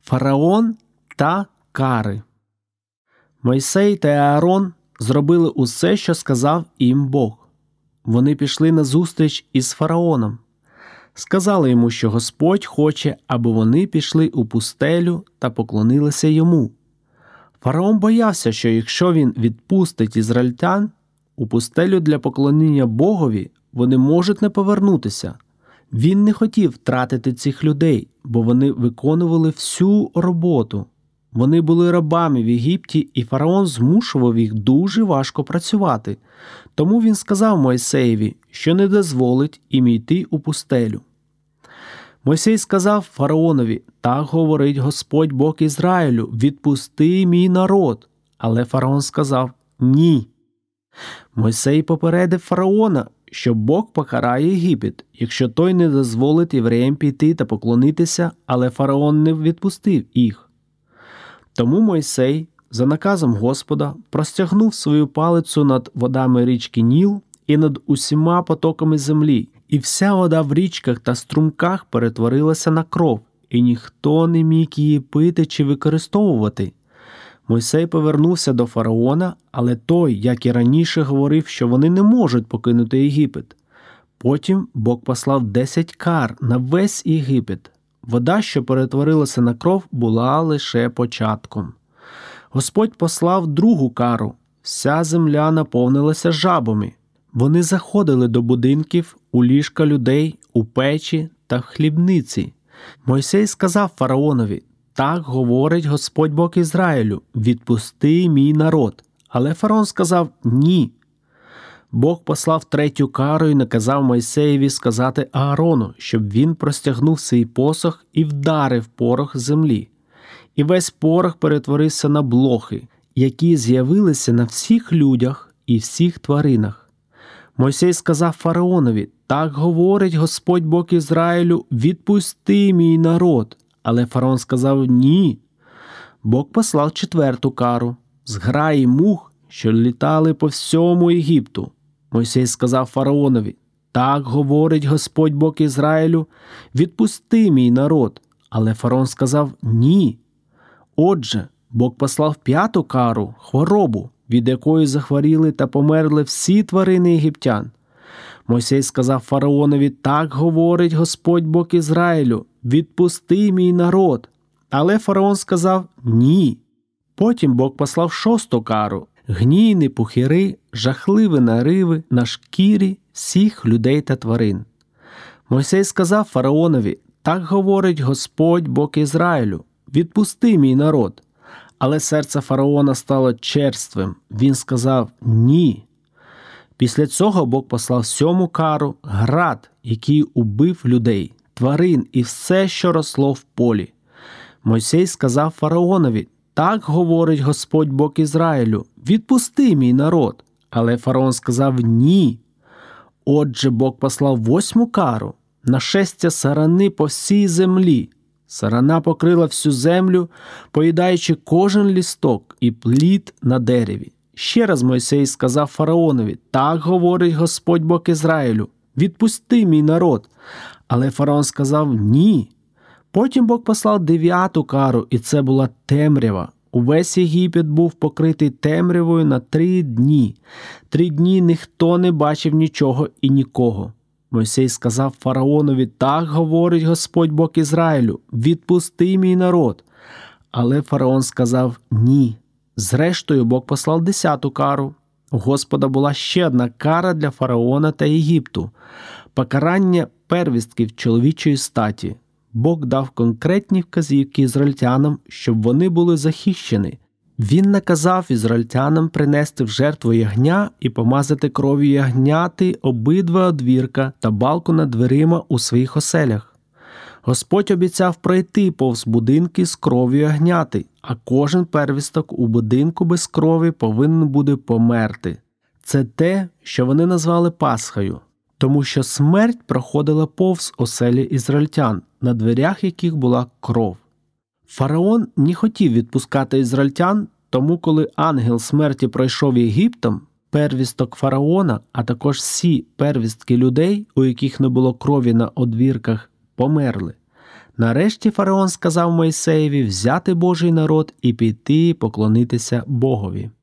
Фараон та кари. Мойсей та Аарон зробили усе, що сказав їм Бог. Вони пішли на зустріч із фараоном. Сказали йому, що Господь хоче, аби вони пішли у пустелю та поклонилися йому. Фараон боявся, що якщо він відпустить ізраїльтян у пустелю для поклоніння Богові, вони можуть не повернутися. Він не хотів втратити цих людей, бо вони виконували всю роботу. Вони були рабами в Єгипті, і фараон змушував їх дуже важко працювати. Тому він сказав Мойсеєві, що не дозволить їм йти у пустелю. Мойсей сказав фараонові: «Так говорить Господь Бог Ізраїлю, відпусти мій народ». Але фараон сказав: «Ні». Мойсей попередив фараона, що Бог покарає Єгипет, якщо той не дозволить євреям піти та поклонитися, але фараон не відпустив їх. Тому Мойсей, за наказом Господа, простягнув свою палицю над водами річки Ніл і над усіма потоками землі, і вся вода в річках та струмках перетворилася на кров, і ніхто не міг її пити чи використовувати. Мойсей повернувся до фараона, але той, як і раніше, говорив, що вони не можуть покинути Єгипет. Потім Бог послав 10 кар на весь Єгипет. Вода, що перетворилася на кров, була лише початком. Господь послав другу кару. Вся земля наповнилася жабами. Вони заходили до будинків, у ліжка людей, у печі та в хлібниці. Мойсей сказав фараонові: «Так говорить Господь Бог Ізраїлю, відпусти мій народ». Але фараон сказав: «Ні». Бог послав третю кару і наказав Мойсеєві сказати Аарону, щоб він простягнув свій посох і вдарив порох землі. І весь порох перетворився на блохи, які з'явилися на всіх людях і всіх тваринах. Мойсей сказав фараонові: «Так говорить Господь Бог Ізраїлю, відпусти мій народ». Але фараон сказав: «Ні». Бог послав четверту кару – зграї мух, що літали по всьому Єгипту. Мойсей сказав фараонові: «Так говорить Господь Бог Ізраїлю, відпусти мій народ». Але фараон сказав: «Ні». Отже, Бог послав п'яту кару – хворобу, від якої захворіли та померли всі тварини єгиптян. Мойсей сказав фараонові: «Так говорить Господь Бог Ізраїлю, відпусти мій народ». Але фараон сказав: «Ні». Потім Бог послав шосту кару – гнійні пухири, жахливі нариви на шкірі всіх людей та тварин. Мойсей сказав фараонові: «Так говорить Господь Бог Ізраїлю, відпусти мій народ». Але серце фараона стало черствим. Він сказав: «Ні». Після цього Бог послав сьому кару – град, який убив людей, тварин і все, що росло в полі. Мойсей сказав фараонові: «Так говорить Господь Бог Ізраїлю, відпусти мій народ». Але фараон сказав: «Ні». Отже, Бог послав восьму кару – нашестя сарани по всій землі. Сарана покрила всю землю, поїдаючи кожен лісток і плід на дереві. Ще раз Мойсей сказав фараонові: «Так говорить Господь Бог Ізраїлю, відпусти мій народ». Але фараон сказав: «Ні». Потім Бог послав дев'яту кару, і це була темрява. Увесь Єгипет був покритий темрявою на 3 дні. 3 дні ніхто не бачив нічого і нікого. Мойсей сказав фараонові: «Так говорить Господь Бог Ізраїлю, відпусти мій народ». Але фараон сказав: «Ні». Зрештою, Бог послав 10-ту кару. У Господа була ще одна кара для фараона та Єгипту – покарання первістків чоловічої статі. Бог дав конкретні вказівки ізраїльтянам, щоб вони були захищені. Він наказав ізраїльтянам принести в жертву ягня і помазати кров'ю ягняти обидва одвірка та балку над дверима у своїх оселях. Господь обіцяв пройти повз будинки з кров'ю ягняти, а кожен первісток у будинку без крові повинен буде померти. Це те, що вони назвали Пасхою, тому що смерть проходила повз оселі ізраїльтян, на дверях яких була кров. Фараон не хотів відпускати ізраїльтян, тому коли ангел смерті пройшов Єгиптом, первісток фараона, а також всі первістки людей, у яких не було крові на одвірках, померли. Нарешті фараон сказав Мойсеєві взяти Божий народ і піти поклонитися Богові.